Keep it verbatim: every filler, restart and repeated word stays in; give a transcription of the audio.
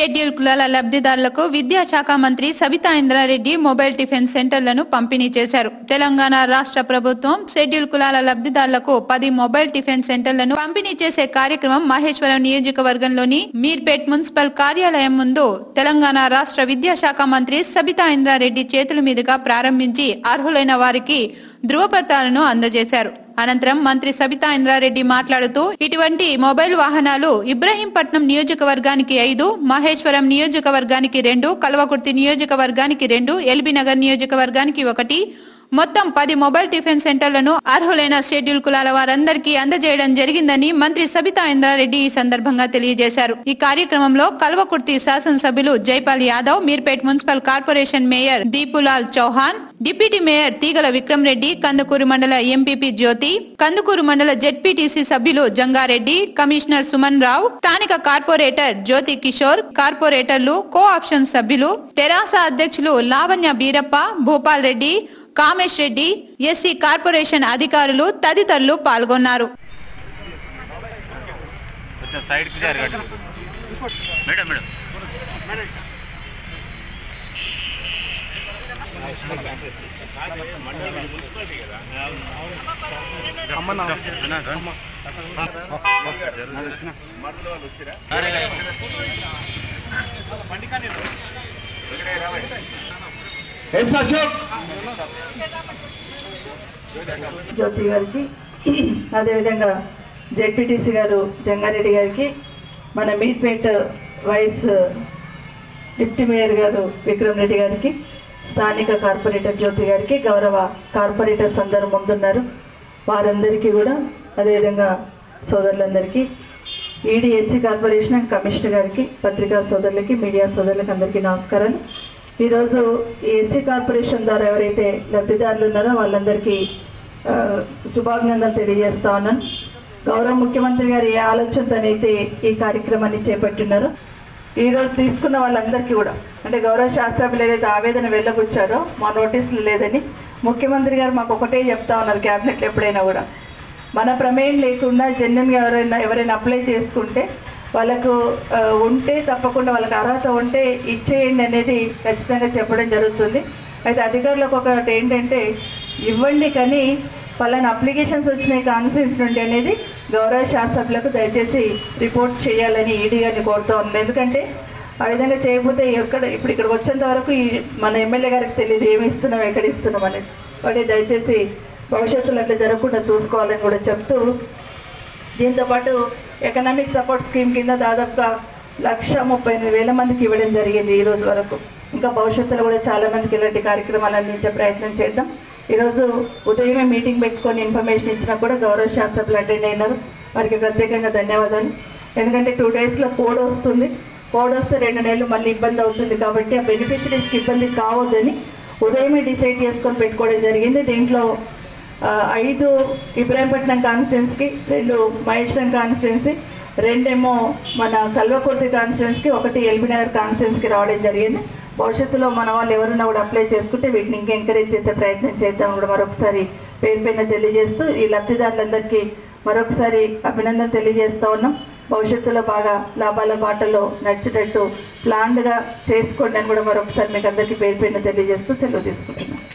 Schedule కులాల లబ్ధిదారులకు విద్యాశాఖ మంత్రి సబితా ఇంద్రారెడ్డి మొబైల్ టిఫిన్ సెంటర్లను పంపిణీ చేశారు. తెలంగాణ రాష్ట్ర ప్రభుత్వం షెడ్యూల్ కులాల లబ్ధిదారులకు పది మొబైల్ టిఫిన్ సెంటర్లను పంపిణీ చేసే కార్యక్రమం మహేశ్వరం నియోజకవర్గంలోని మీర్పేట్ మున్సిపల్ కార్యాలయం ముందు తెలంగాణ రాష్ట్ర విద్యాశాఖ మంత్రి సబితా ఇంద్రారెడ్డి చేతుల మీదుగా ప్రారంభించి అర్హులైన వారికి ధృవపత్రాలను అందజేశారు. అనంతరం మంత్రి సబితా ఇంద్రారెడ్డి మాట్లాడుతూ ఇటువంటి మొబైల్ వాహనాలు ఇబ్రహీంపట్నం నియోజకవర్గానికి ఐదు, మహేశ్వరం నియోజకవర్గానికి రెండు, కల్వకుర్తి నియోజకవర్గానికి రెండు, ఎల్బీనగర్ నియోజకవర్గానికి ఒకటి, మొత్తం పది మొబైల్ టిఫిన్ సెంటర్లను అర్హులైన షెడ్యూల్ కులాల వారందరికీ అందజేయడం జరిగిందని మంత్రి సబితా ఇంద్రారెడ్డి ఈ సందర్భంగా తెలియజేశారు. ఈ కార్యక్రమంలో కల్వకుర్తి శాసనసభ్యులు Jaipal Yadav, Meerpet municipal corporation mayor Deepulal Chauhan, deputy mayor Teegala Vikram Reddy, Kandukur మండల ఎంపీపీ జ్యోతి, కందుకూరు మండల జెడ్పీటీసీ సభ్యులు జంగారెడ్డి, కమిషనర్ సుమన్ రావు, స్థానిక కార్పొరేటర్ జ్యోతి కిషోర్, కార్పొరేటర్లు, కో ఆప్షన్ సభ్యులు, తెరాస అధ్యక్షులు లావణ్య బీరప్ప, భూపాల్ రెడ్డి, కామేష్ రెడ్డి, ఎస్సీ కార్పొరేషన్ అధికారులు తదితరులు పాల్గొన్నారు. జ్యోతి గారికి, అదేవిధంగా జెడ్పీటీసీ గారు జంగారెడ్డి గారికి, మన మీర్పేట్ వైస్ డిప్యూటీ మేయర్ గారు విక్రమ్ రెడ్డి గారికి, స్థానిక కార్పొరేటర్ జ్యోతి గారికి, గౌరవ కార్పొరేటర్స్ అందరూ ముందున్నారు వారందరికీ కూడా, అదేవిధంగా సోదరులందరికీ, ఈడీ ఎస్సీ కార్పొరేషన్ కమిషనర్ గారికి, పత్రికా సోదరులకి, మీడియా సోదరులకి అందరికీ నమస్కారాలు. ఈరోజు ఈ ఎస్సీ కార్పొరేషన్ ద్వారా ఎవరైతే లబ్ధిదారులు ఉన్నారో వాళ్ళందరికీ శుభాభినందనలు తెలియజేస్తా ఉన్నాను. గౌరవ ముఖ్యమంత్రి గారు ఏ ఆలోచనతోనైతే ఈ కార్యక్రమాన్ని చేపట్టున్నారో ఈరోజు తీసుకున్న వాళ్ళందరికీ కూడా, అంటే గౌరవ శాసనసభ్యులు ఏదైతే ఆవేదన వెళ్ళగొచ్చారో మా నోటీసులు లేదని ముఖ్యమంత్రి గారు మాకు ఒకటే చెప్తా ఉన్నారు క్యాబినెట్లో ఎప్పుడైనా కూడా, మన ప్రమేయం లేకుండా జన్యున్గా ఎవరైనా ఎవరైనా అప్లై చేసుకుంటే వాళ్ళకు ఉంటే తప్పకుండా వాళ్ళకి అర్హత ఉంటే ఇచ్చేయండి అనేది ఖచ్చితంగా చెప్పడం జరుగుతుంది. అయితే అధికారులకు ఒకటి ఏంటంటే ఇవ్వండి కానీ పలానా అప్లికేషన్స్ వచ్చినాయి కాన్స్టిట్యూన్స్ నుండి అనేది గౌరవ శాసనసభ్యులకు దయచేసి రిపోర్ట్ చేయాలని ఈడీ గారిని కోరుతూ ఉన్నాను. ఎందుకంటే ఆ విధంగా చేయకపోతే ఎక్కడ ఇప్పుడు ఇక్కడికి వచ్చేంత వరకు ఈ మన ఎమ్మెల్యే గారికి తెలియదు ఏమి ఇస్తున్నాం ఎక్కడ ఇస్తున్నాం అనేది. వాటి దయచేసి భవిష్యత్తులో అట్లా జరగకుండా చూసుకోవాలని కూడా చెప్తూ, దీంతోపాటు ఎకనామిక్ సపోర్ట్ స్కీమ్ కింద దాదాపుగా లక్ష ముప్పై ఎనిమిది వేల మందికి ఇవ్వడం జరిగింది ఈ రోజు వరకు. ఇంకా భవిష్యత్తులో కూడా చాలామందికి ఇలాంటి కార్యక్రమాలు అందించే ప్రయత్నం చేద్దాం. ఈరోజు ఉదయమే మీటింగ్ పెట్టుకొని ఇన్ఫర్మేషన్ ఇచ్చినా కూడా గౌరవ శాసనసభ్యులు అటెండ్ అయినారు, వారికి ప్రత్యేకంగా ధన్యవాదాలు. ఎందుకంటే టూ డేస్లో కోడ్ వస్తుంది, కోడ్ వస్తే రెండు నెలలు మళ్ళీ ఇబ్బంది అవుతుంది కాబట్టి ఆ బెనిఫిషరీస్కి ఇబ్బంది కావద్దని ఉదయమే డిసైడ్ చేసుకొని పెట్టుకోవడం జరిగింది. దీంట్లో ఐదు ఇబ్రాహీంపట్నం కాన్స్టిట్యున్సీకి, రెండు మహేశ్వరం కాన్స్టిట్యున్సీ, రెండేమో మన కల్వకుర్తి కాన్స్టిట్యున్సీకి, ఒకటి ఎల్బీనగర్ కాన్స్టిట్యున్సీకి రావడం జరిగింది. భవిష్యత్తులో మన వాళ్ళు ఎవరైనా కూడా అప్లై చేసుకుంటే వీటిని ఇంకా ఎంకరేజ్ చేసే ప్రయత్నం చేద్దాం కూడా మరొకసారి పేరు పైన తెలియజేస్తూ ఈ లబ్ధిదారులందరికీ మరొకసారి అభినందన తెలియజేస్తూ ఉన్నాం. భవిష్యత్తులో బాగా లాభాల బాటలో నడిచేటట్టు ప్లాన్డ్గా చేసుకోండి అని కూడా మరొకసారి మీకు అందరికీ పేరు పైన తెలియజేస్తూ సెలవు తీసుకుంటున్నాం.